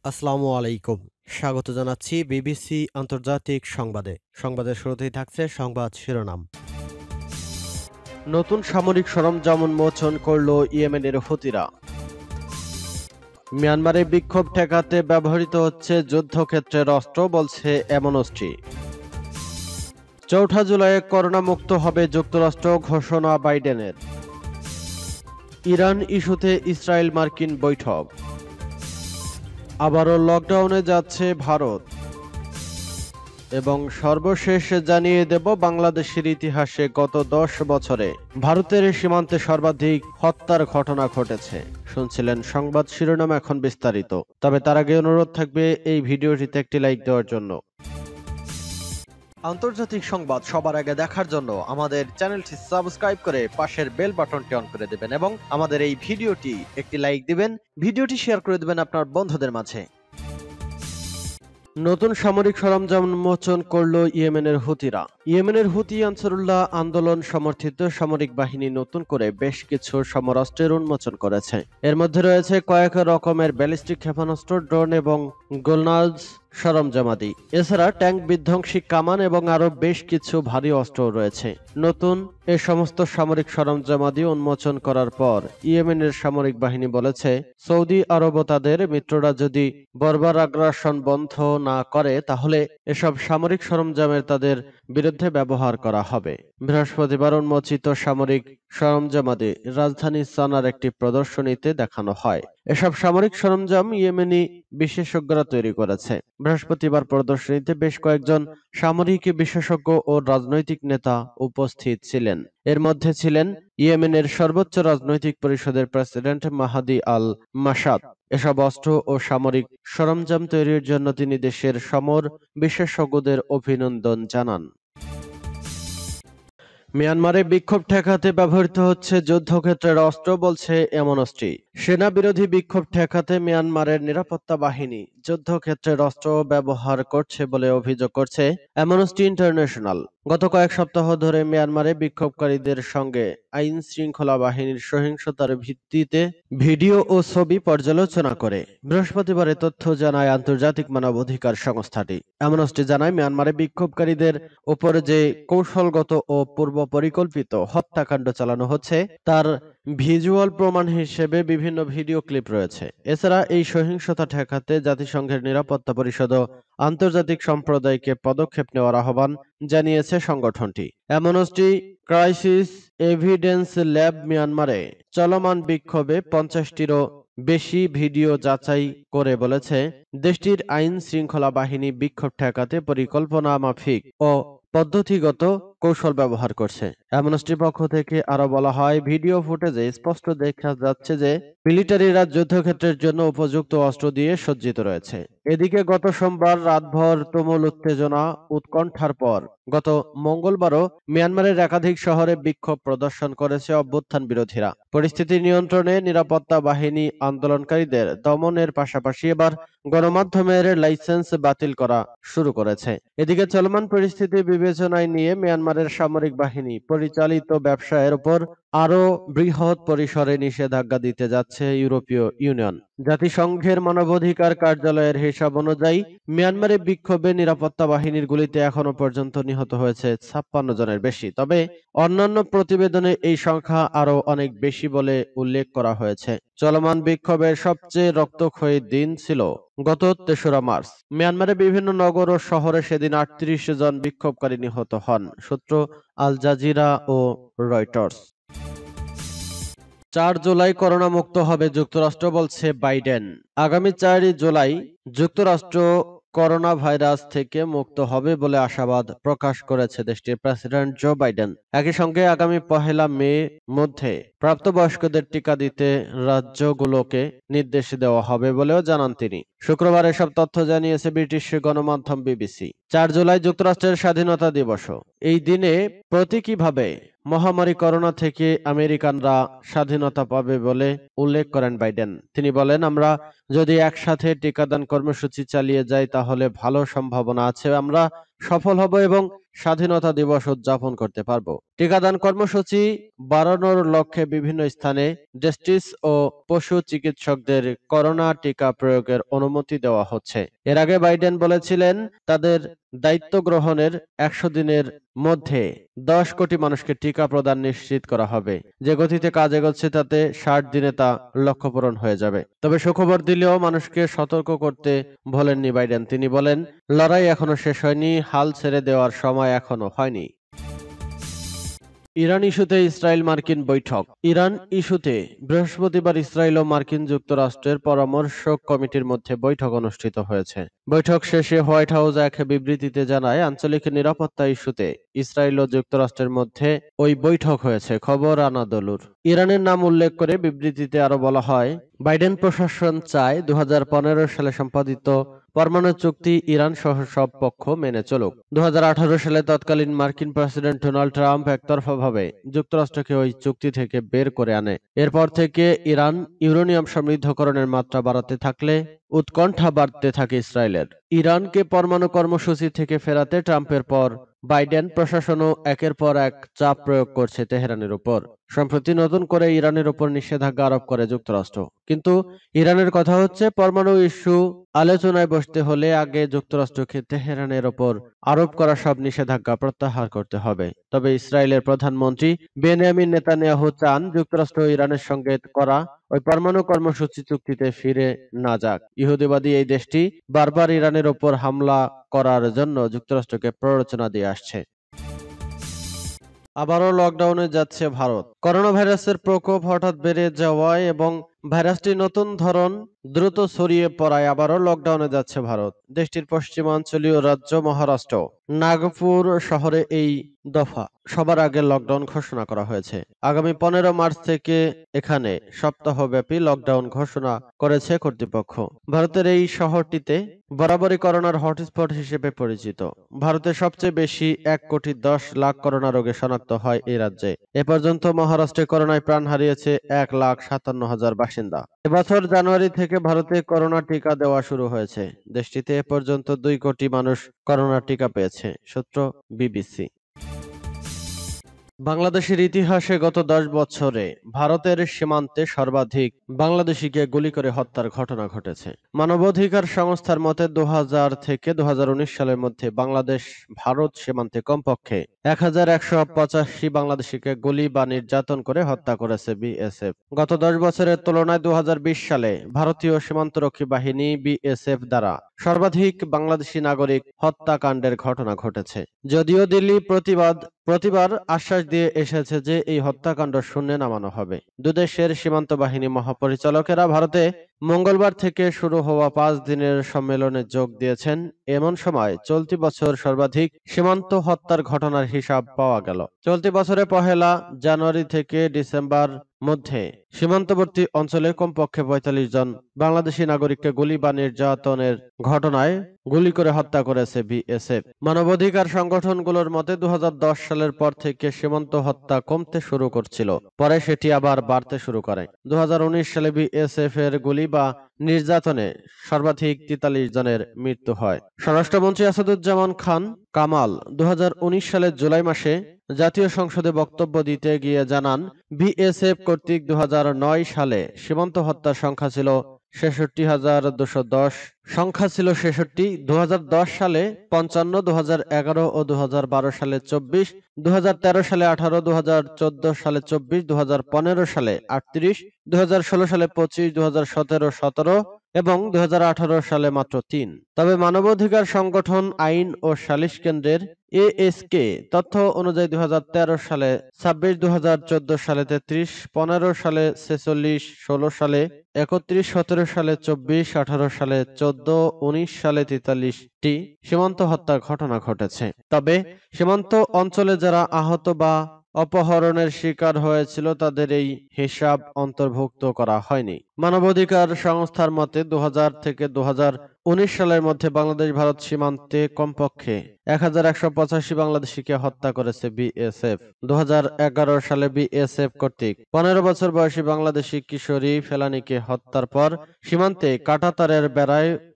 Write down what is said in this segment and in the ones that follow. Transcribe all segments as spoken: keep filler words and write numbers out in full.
আসসালামু আলাইকুম। স্বাগত জানাচ্ছি বিবিসি আন্তর্জাতিক সংবাদে। সংবাদের শুরুতেই থাকছে সংবাদ শিরোনাম। নতুন সামরিক সরঞ্জাম উন্মোচন করল ইয়েমেনের হুতিরা। মিয়ানমারে বিক্ষোভ ঠেকাতে ব্যবহৃত হচ্ছে যুদ্ধক্ষেত্রের অস্ত্র, বলছে অ্যামনেস্টি। চৌঠা জুলাই করোনা মুক্ত হবে যুক্তরাষ্ট্র, ঘোষণা বাইডেনের। ইরান ইস্যুতে ইসরায়েল মার্কিন বৈঠক। আবারও লকডাউনে যাচ্ছে ভারত। এবং সর্বশেষ জানিয়ে দেব বাংলাদেশের ইতিহাসে গত দশ বছরে ভারতের সীমান্তে সর্বাধিক হত্যার ঘটনা ঘটেছে। শুনছিলেন সংবাদ শিরোনাম, এখন বিস্তারিত। তবে তার আগে অনুরোধ থাকবে এই ভিডিওটিতে একটি লাইক দেওয়ার জন্য। আন্তর্জাতিক সংবাদ সবার আগে দেখার জন্য আমাদের চ্যানেলটি সাবস্ক্রাইব করে পাশের বেল বাটনটি অন করে দেবেন এবং আমাদের এই ভিডিওটি একটি লাইক দিবেন, ভিডিওটি শেয়ার করে দেবেন আপনার বন্ধুদের মাঝে। নতুন সামরিক সরঞ্জাম উন্মোচন করল ইয়েমেনের হুতিরা। ইয়েমেনের হুতি আনসারুল্লাহ আন্দোলন সমর্থিত সামরিক বাহিনী নতুন করে বেশ কিছু সমরাস্ত্রের উন্মোচন করেছে। এর মধ্যে রয়েছে কয়েক রকমের ব্যালিস্টিক ক্ষেপণাস্ত্র, ড্রোন এবং গোলনাজ সরঞ্জামাদি। এছাড়া ট্যাঙ্ক বিধ্বংসী কামান এবং আরো বেশ কিছু ভারী অস্ত্র রয়েছে। নতুন এ সমস্ত সামরিক সরঞ্জামাদি উন্মোচন করার পর ইয়েমেনের সামরিক বাহিনী বলেছে, সৌদি আরব ও তাদের মিত্ররা যদি বর্বর আগ্রাসন বন্ধ না করে তাহলে এসব সামরিক সরঞ্জামের তাদের বিরুদ্ধে ব্যবহার করা হবে। বৃহস্পতিবার উন্মোচিত সামরিক সরঞ্জামাদি রাজধানী সানার একটি প্রদর্শনীতে দেখানো হয়। এসব সামরিক সরঞ্জাম ইয়েমেনি বিশেষজ্ঞরা তৈরি করেছে। বৃহস্পতিবার প্রদর্শনীতে বেশ কয়েকজন সামরিক বিশেষজ্ঞ ও রাজনৈতিক নেতা উপস্থিত ছিলেন। এর মধ্যে ছিলেন ইয়েমেনের সর্বোচ্চ রাজনৈতিক পরিষদের প্রেসিডেন্ট মাহাদি আল মাসাদ। এসব অস্ত্র ও সামরিক সরঞ্জাম তৈরির জন্য তিনি দেশের সমর বিশেষজ্ঞদের অভিনন্দন জানান। মিয়ানমারে বিক্ষোভ ঠেকাতে ব্যবহৃত হচ্ছে যুদ্ধক্ষেত্রের অস্ত্র, বলছে অ্যামনেস্টি। সেনা বিরোধী বিক্ষোভ ঠেকাতে মিয়ানমারের নিরাপত্তা বাহিনী যুদ্ধক্ষেত্রের অস্ত্র ব্যবহার করছে বলে অভিযোগ করছে অ্যামনেস্টি ইন্টারন্যাশনাল। গত কয়েক সপ্তাহ ধরে মিয়ানমারে বিক্ষোভকারীদের সঙ্গে আইন শৃঙ্খলা বাহিনীর সহিংসতার ভিত্তিতে ভিডিও ও ছবি পর্যালোচনা করে বৃহস্পতিবার এ তথ্য জানায় আন্তর্জাতিক মানবাধিকার সংস্থাটি। অ্যামনেস্টি জানায়, মিয়ানমারে বিক্ষোভকারীদের ওপর যে কৌশলগত ও পূর্ব পরিকল্পিত হত্যাকাণ্ড চালানো হচ্ছে তার ভিজুয়াল প্রমাণ হিসেবে বিভিন্ন ভিডিও ক্লিপ রয়েছে। এছাড়া এই সহিংসতা ঠেকাতে জাতিসংঘের নিরাপত্তা পরিষদ ও আন্তর্জাতিক সম্প্রদায়কে পদক্ষেপ নেওয়ার আহ্বান জানিয়েছে সংগঠনটি। অ্যামনেস্টি ক্রাইসিস এভিডেন্স ল্যাব মিয়ানমারে চলমান বিক্ষোভে পঞ্চাশটিরও বেশি ভিডিও যাচাই করে বলেছে, দেশটির আইন শৃঙ্খলা বাহিনী বিক্ষোভ ঠেকাতে পরিকল্পনা মাফিক ও পদ্ধতিগত কৌশল ব্যবহার করছে। অ্যামনেস্টির পক্ষ থেকে আরো বলা হয়, ভিডিও ফুটেজে স্পষ্ট দেখা যাচ্ছে যে মিলিটারিরা যুদ্ধক্ষেত্রের জন্য উপযুক্ত অস্ত্র দিয়ে সজ্জিত রয়েছে। এদিকে গত সোমবার রাতভর তুমুল উত্তেজনা উৎকণ্ঠার পর গত মঙ্গলবারও মিয়ানমারের একাধিক শহরে বিক্ষোভ প্রদর্শন করেছে অভ্যুত্থান বিরোধীরা। পরিস্থিতি নিয়ন্ত্রণে নিরাপত্তা বাহিনী আন্দোলনকারীদের দমনের পাশাপাশি এবার গণমাধ্যমের লাইসেন্স বাতিল করা শুরু করেছে। এদিকে চলমান পরিস্থিতি বিবেচনায় নিয়ে মিয়ানমারের সামরিক বাহিনী পরিচালিত ব্যবসায়ের উপর আরো বৃহৎ পরিসরে নিষেধাজ্ঞা দিতে যাচ্ছে ইউরোপীয় ইউনিয়ন। জাতিসংঘের মানবাধিকার কার্যালয়ের হিসাব অনুযায়ী মিয়ানমারে বিক্ষোভে নিরাপত্তা বাহিনীর গুলিতে এখনো পর্যন্ত নিহত হয়েছে ছাপ্পান্ন জনের বেশি। তবে অন্যান্য প্রতিবেদনে এই সংখ্যা আরো অনেক বেশি বলে উল্লেখ করা হয়েছে। চলমান বিক্ষোভের সবচেয়ে রক্তক্ষয়ী দিন ছিল গত তেসরা মার্চ। মিয়ানমারের বিভিন্ন নগর ও শহরে সেদিন আটত্রিশ জন বিক্ষোভকারী নিহত হন। সূত্র আল জাজিরা ও রয়টার্স। চার জুলাই করোনা মুক্ত হবে যুক্তরাষ্ট্র, বলছে বাইডেন। আগামী চারই জুলাই যুক্তরাষ্ট্র করোনা ভাইরাস থেকে মুক্ত হবে বলে আশাবাদ প্রকাশ করেছে দেশটির প্রেসিডেন্ট জো বাইডেন। একই সঙ্গে আগামী পহেলা মে মধ্যে প্রাপ্তবয়স্কদের টিকা দিতে রাজ্যগুলোকে নির্দেশ দেওয়া হবে বলেও জানান তিনি। শুক্রবার এসব তথ্য জানিয়েছে ব্রিটিশ গণমাধ্যম বিবিসি। চার জুলাই যুক্তরাষ্ট্রের স্বাধীনতা দিবস। এই দিনে প্রতীকীভাবে মহামারী করোনা থেকে আমেরিকানরা স্বাধীনতা পাবে বলে উল্লেখ করেন বাইডেন। তিনি বলেন, আমরা যদি একসাথে টিকাদান কর্মসূচি চালিয়ে যাই তাহলে ভালো সম্ভাবনা আছে আমরা সফল হব এবং স্বাধীনতা দিবস উদযাপন করতে পারবো। টিকাদান কর্মসূচি বাড়ানোর লক্ষ্যে বিভিন্ন স্থানে ডেন্টিস্ট ও পশু চিকিৎসকদের করোনা টিকা প্রয়োগের অনুমতি দেওয়া হচ্ছে। এর আগে বাইডেন বলেছিলেন, তাদের দায়িত্ব গ্রহণের একশো দিনের মধ্যে দশ কোটি মানুষকে টিকা প্রদান নিশ্চিত করা হবে। যে গতিতে কাজ এগোচ্ছে তাতে ষাট দিনে তা লক্ষ্য পূরণ হয়ে যাবে। তবে সুখবর দিলেও মানুষকে সতর্ক করতে ভোলেননি বাইডেন। তিনি বলেন, লড়াই এখনো শেষ হয়নি, হাল ছেড়ে দেওয়ার সময় এখনো হয়নি। ইরান ইস্যুতে ইসরায়েল মার্কিন বৈঠক। ইরান ইস্যুতে বৃহস্পতিবার ইসরায়েল ও মার্কিন যুক্তরাষ্ট্রের পরামর্শক কমিটির মধ্যে বৈঠক অনুষ্ঠিত হয়েছে। বৈঠক শেষে হোয়াইট হাউস এক বিবৃতিতে জানায়, আঞ্চলিক নিরাপত্তা ইস্যুতে ইসরায়েল ও যুক্তরাষ্ট্রের মধ্যে ওই বৈঠক হয়েছে। খবর আনাদোলুর। ইরানের নাম উল্লেখ করে বিবৃতিতে আরো বলা হয়, বাইডেন প্রশাসন চায় দু হাজার পনেরো সালে সম্পাদিত পরমাণু চুক্তি ইরান সহ সব পক্ষ মেনে চলুক। দু হাজার আঠারো সালে তৎকালীন মার্কিন প্রেসিডেন্ট ডোনাল্ড ট্রাম্প একতরফাভাবে যুক্তরাষ্ট্রকে ওই চুক্তি থেকে বের করে আনে। এরপর থেকে ইরান ইউরেনিয়াম সমৃদ্ধকরণের মাত্রা বাড়াতে থাকলে উৎকণ্ঠা বাড়তে থাকে ইসরায়েলের। ইরানকে পরমাণু কর্মসূচি থেকে ফেরাতে ট্রাম্পের পর বাইডেন প্রশাসনও একের পর এক চাপ প্রয়োগ করছে তেহরানের উপর। সম্প্রতি নতুন করে ইরানের উপর নিষেধাজ্ঞা আরোপ করে যুক্তরাষ্ট্র। কিন্তু ইরানের কথা হচ্ছে, পরমাণু ইস্যু আলোচনায় বসতে হলে আগে যুক্তরাষ্ট্রকে তেহরানের ওপর আরোপ করা সব নিষেধাজ্ঞা প্রত্যাহার করতে হবে। তবে ইসরায়েলের প্রধানমন্ত্রী বেনিয়ামিন নেতানিয়াহু চান যুক্তরাষ্ট্র ইরানের সঙ্গে করা ওই পরমাণু কর্মসূচি চুক্তিতে ফিরে না যাক। ইহুদিবাদী এই দেশটি বারবার ইরানের ওপর হামলা করার জন্য যুক্তরাষ্ট্রকে প্ররোচনা দিয়ে আসছে। আবারও লকডাউনে যাচ্ছে ভারত। করোনা ভাইরাসের প্রকোপ হঠাৎ বেড়ে যাওয়ায় এবং ভাইরাসটি নতুন ধরন দ্রুত ছড়িয়ে পড়ায় আবারও লকডাউনে যাচ্ছে ভারত। দেশটির পশ্চিমাঞ্চলীয় রাজ্য মহারাষ্ট্র নাগপুর শহরে এই দফা সবার আগে লকডাউন ঘোষণা করা হয়েছে। আগামী পনেরো মার্চ থেকে এখানে সপ্তাহব্যাপী লকডাউন ঘোষণা করেছে কর্তৃপক্ষ। ভারতের এই শহরটিতে বরাবরই করোনার হটস্পট হিসেবে পরিচিত। ভারতে সবচেয়ে বেশি এক কোটি দশ লাখ করোনা রোগে শনাক্ত হয় এই রাজ্যে। এ পর্যন্ত মহারাষ্ট্রে করোনায় প্রাণ হারিয়েছে এক লাখ সাতান্ন হাজার বাসিন্দা। এবছর জানুয়ারি থেকে ভারতে করোনা টিকা দেওয়া শুরু হয়েছে। দেশটিতে এ পর্যন্ত দুই কোটি মানুষ করোনা টিকা পেয়েছে। সূত্র বিবিসি। বাংলাদেশের ইতিহাসে গত দশ বছরে ভারতের সীমান্তে সর্বাধিক বাংলাদেশিকে গুলি করে হত্যার ঘটনা ঘটেছে। মানবাধিকার সংস্থার মতে দু হাজার থেকে দু হাজার উনিশ সালের মধ্যে বাংলাদেশ ভারত সীমান্তে কমপক্ষে এক হাজার একশো পঁচাশি বাংলাদেশিকে গুলি বা নির্যাতন করে হত্যা করেছে বিএসএফ। গত দশ বছরের তুলনায় দু হাজার বিশ সালে ভারতীয় সীমান্তরক্ষী বাহিনী বিএসএফ দ্বারা সর্বাধিক বাংলাদেশি নাগরিক হত্যাকাণ্ডের ঘটনা ঘটেছে। যদিও দিল্লি প্রতিবাদ প্রতিবার আশ্বাস দিয়ে এসেছে যে এই হত্যাকাণ্ড শূন্যে নামানো হবে। দুদেশের সীমান্ত বাহিনী মহাপরিচালকেরা ভারতে মঙ্গলবার থেকে শুরু হওয়া পাঁচ দিনের সম্মেলনে যোগ দিয়েছেন। এমন সময় চলতি বছর সর্বাধিক সীমান্ত হত্যার ঘটনার হিসাব পাওয়া গেল। চলতি বছরে পহেলা জানুয়ারি থেকে ডিসেম্বর মধ্যে সীমান্তবর্তী অঞ্চলে কমপক্ষে পঁয়তাল্লিশ জন বাংলাদেশি নাগরিককে গুলি বা নির্যাতনের ঘটনায় গুলি করে হত্যা করেছে বিএসএফ। মানবাধিকার সংগঠনগুলোর মতে দু হাজার দশ সালের পর থেকে সীমান্ত হত্যা কমতে শুরু করছিল, পরে সেটি আবার বাড়তে শুরু করে। দু হাজার উনিশ সালে বিএসএফ এর গুলি বা নির্যাতনে সর্বাধিক তেতাল্লিশ জনের মৃত্যু হয়। স্বরাষ্ট্রমন্ত্রী আসাদুজ্জামান খান কামাল দু হাজার উনিশ সালের জুলাই মাসে জাতীয় সংসদে বক্তব্য দিতে গিয়ে জানান, বিএসএফ কর্তৃক দু হাজার নয় সালে সীমান্ত হত্যার সংখ্যা ছিল ছেষট্টি হাজার দুশো দশ সংখ্যা ছিল ছেষট্টি দু হাজার দশ সালে পঞ্চান্ন, দু হাজার এগারো ও দু হাজার বারো সালে চব্বিশ, দু হাজার তেরো সালে আঠারো, দু হাজার চোদ্দ সালে চব্বিশ, দু হাজার পনেরো সালে আটত্রিশ, দু হাজার ষোলো সালে পঁচিশ, দু হাজার সতেরো সতেরো এবং দু হাজার আঠারো সালে মাত্র তিন। তবে মানবাধিকার সংগঠন আইন ও সালিশ কেন্দ্রের এএসকে তথ্য অনুযায়ী দু হাজার তেরো সালে ছাব্বিশ, দু হাজার চোদ্দ সালে তেত্রিশ, পনেরো সালে ছেচল্লিশ, ষোলো সালে একত্রিশ, সতেরো সালে চব্বিশ, আঠারো সালে চোদ্দ, উনিশ সালে তেতাল্লিশটি সীমান্ত হত্যার ঘটনা ঘটেছে। তবে সীমান্ত অঞ্চলে যারা আহত বা অপহরণের শিকার হয়েছিল তাদের এই হিসাব অন্তর্ভুক্ত করা হয়নি। মানবাধিকার সংস্থার মতে দু হাজার থেকে দু হাজার উনিশ সালের মধ্যে বাংলাদেশ ভারত সীমান্তে কমপক্ষে এক হাজার একশো পঁচাশি বাংলাদেশিকে হত্যা করেছে বিএসএফ। দু হাজার এগারো সালে বিএসএফ কর্তৃক পনেরো বছর বয়সী বাংলাদেশি কিশোরী ফেলানীকে হত্যার পর সীমান্তে কাঁটাতারের বেড়ায়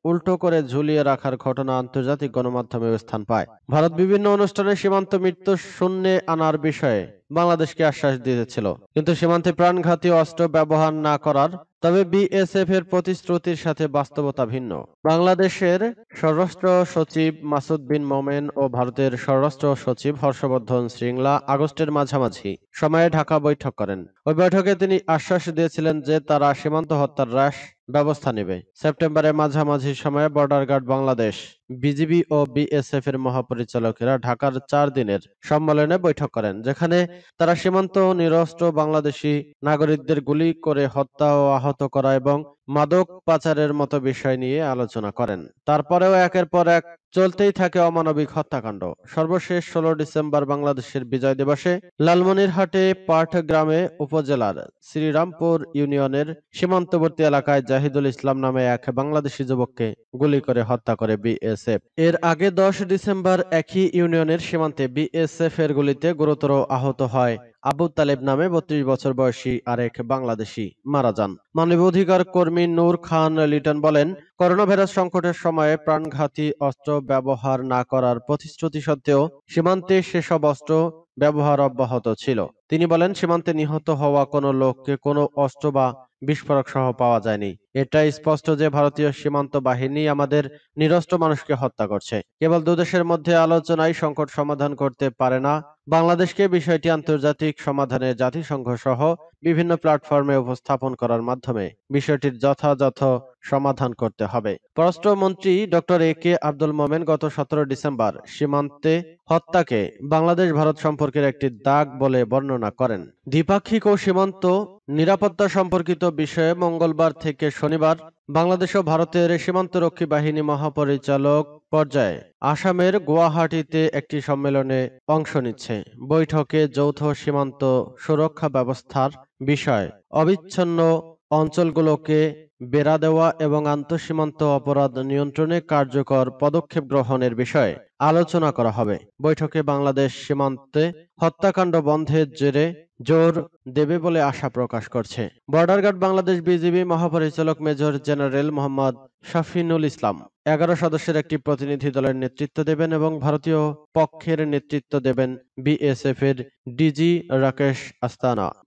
উল্টো করে ঝুলিয়ে রাখার ঘটনা আন্তর্জাতিক গণমাধ্যমেও স্থান পায়। ভারত বিভিন্ন অনুষ্ঠানে সীমান্ত মৃত্যু শূন্যে আনার বিষয়ে বাংলাদেশকে আশ্বাস দিয়েছিল, কিন্তু সীমান্তে প্রাণঘাতী অস্ত্র ব্যবহার না করার। তবে বিএসএফ এর প্রতিশ্রুতির সাথে বাস্তবতা ভিন্ন। বাংলাদেশের স্বরাষ্ট্র সচিব মাসুদ বিন মোমেন ও ভারতের স্বরাষ্ট্র সচিব হর্ষবর্ধন শ্রীংলা আগস্টের মাঝামাঝি সময়ে ঢাকা বৈঠক করেন। ওই বৈঠকে তিনি আশ্বাস দিয়েছিলেন যে তারা সীমান্ত হত্যার হ্রাস ব্যবস্থা নেবে। সেপ্টেম্বরের মাঝামাঝি সময়ে বর্ডার গার্ড বাংলাদেশ, বিজিবি ও বিএসএফ এর মহাপরিচালকেরা ঢাকার চার দিনের সম্মেলনে বৈঠক করেন, যেখানে তারা সীমান্ত নিরস্ত্র বাংলাদেশি নাগরিকদের গুলি করে হত্যা ও আহত করা এবং মাদক পাচারের মতো বিষয় নিয়ে আলোচনা করেন। তারপরেও একের পর এক চলতেই থাকে অমানবিক হত্যাকাণ্ড। সর্বশেষ ষোলো ডিসেম্বর বাংলাদেশের বিজয় দিবসে লালমনিরহাটে পাটগ্রামে উপজেলার শ্রীরামপুর ইউনিয়নের সীমান্তবর্তী এলাকায় জাহিদুল ইসলাম নামে এক বাংলাদেশি যুবককে গুলি করে হত্যা করে বিএসএফ। এর আগে দশ ডিসেম্বর একই ইউনিয়নের সীমান্তে বিএসএফ এর গুলিতে গুরুতর আহত হয় আবু তালেব নামে বত্রিশ বছর বয়সী আরেক বাংলাদেশি মারা যান। মানবাধিকার কর্মী নূর খান লিটন বলেন, করোনা ভাইরাস সংকটের সময়ে প্রাণঘাতী অস্ত্র ব্যবহার না করার প্রতিশ্রুতি সত্ত্বেও সীমান্তে সেসব অস্ত্র ব্যবহার অব্যাহত ছিল। তিনি বলেন, সীমান্তে নিহত হওয়া কোনো লোককে কোনো অস্ত্র বা বিস্ফোরক সহ পাওয়া যায়নি। এটাই স্পষ্ট যে ভারতীয় সীমান্ত বাহিনী আমাদের নিরস্ত্র মানুষকে হত্যা করছে। কেবল দুদেশের মধ্যে আলোচনায় সংকট সমাধান করতে পারে না। বাংলাদেশকে বিষয়টি আন্তর্জাতিক সমাধানে জাতিসংঘ সহ বিভিন্ন প্ল্যাটফর্মে উপস্থাপন করার মাধ্যমে বিষয়টির যথাযথ সমাধান করতে হবে। পররাষ্ট্রমন্ত্রী ডক্টর এ কে আব্দুল মোমেন গত সতেরো ডিসেম্বর সীমান্তে হত্যাকে বাংলাদেশ ভারত সম্পর্কের একটি দাগ বলে বর্ণনা করেন। দ্বিপাক্ষিক ও সীমান্ত নিরাপত্তা সম্পর্কিত বিষয়ে মঙ্গলবার থেকে শনিবার বাংলাদেশ ও ভারতের সীমান্তরক্ষী বাহিনী মহাপরিচালক পর্যায়ে আসামের গুয়াহাটিতে একটি সম্মেলনে অংশ নিচ্ছে। বৈঠকে যৌথ সীমান্ত সুরক্ষা ব্যবস্থার বিষয়, অবিচ্ছিন্ন অঞ্চলগুলোকে বেড়া দেওয়া এবং আন্তঃসীমান্ত অপরাধ নিয়ন্ত্রণে কার্যকর পদক্ষেপ গ্রহণের বিষয়ে আলোচনা করা হবে। বৈঠকে বাংলাদেশ সীমান্তে হত্যাকাণ্ড বন্ধের জেরে জোর দেবে বলে আশা প্রকাশ করছে। বর্ডার গার্ড বাংলাদেশ বিজিবি মহাপরিচালক মেজর জেনারেল মোহাম্মদ শাফিনুল ইসলাম এগারো সদস্যের একটি প্রতিনিধি দলের নেতৃত্ব দেবেন এবং ভারতীয় পক্ষের নেতৃত্ব দেবেন বিএসএফ এর ডিজি রাকেশ আস্তানা।